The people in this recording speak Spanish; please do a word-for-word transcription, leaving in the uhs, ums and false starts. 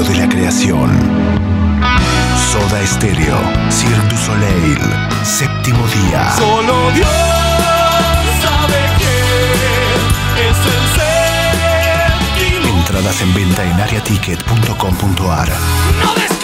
templo de la creación. Soda Stereo, Cirque du Soleil, séptimo día. Solo Dios sabe qué es el séptimo. Entradas en venta en ariaticket punto com punto ar. No